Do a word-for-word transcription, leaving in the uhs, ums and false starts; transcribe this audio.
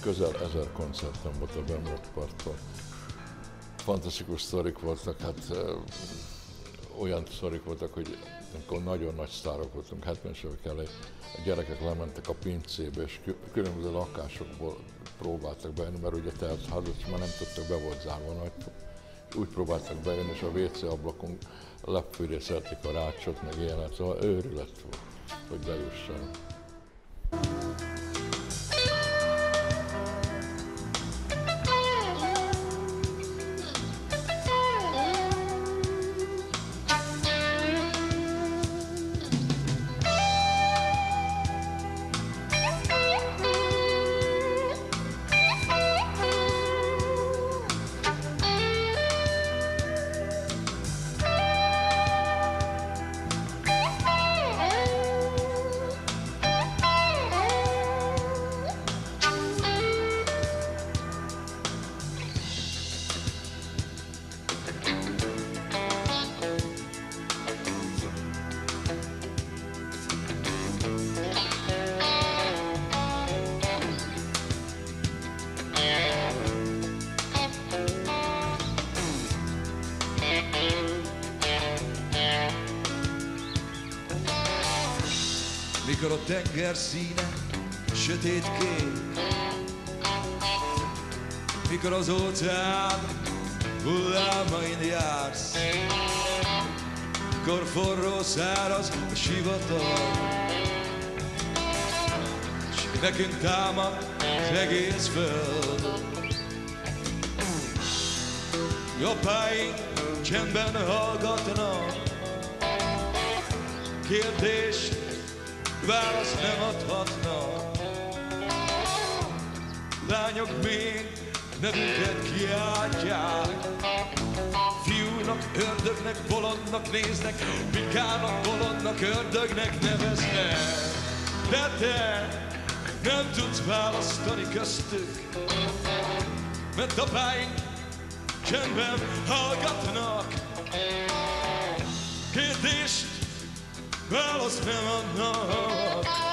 közel ezer koncertem volt a Bemrakparton. Fantasztikus sztorik voltak, hát ö, olyan sztorik voltak, hogy amikor nagyon nagy sztárok voltunk, hetvenes évek elején, a gyerekek lementek a pincébe, és különböző lakásokból próbáltak bejönni, mert ugye tehát házat már nem tudtak, be volt zárva a ajtó. Úgy próbáltak bejönni, és a vé cé ablakon lepfűrészelték a rácsot, meg ilyenet, szóval őrület volt, hogy bejussanak. Mikor a tenger színe sötétkék, mikor az óceán hullámain jársz, mikor forró száraz a sivatag, s nekünk támad az egész föld. Jobbáink csendben hallgatnak, kérdést választ nem adhatnak. Lányok még nevünket kiáltják, fiúnak, ördögnek, bolondnak néznek, pikának, bolondnak, ördögnek neveznek. De te nem tudsz választani köztük, mert apáink csendben hallgatnak, kérdést választ nem adnak.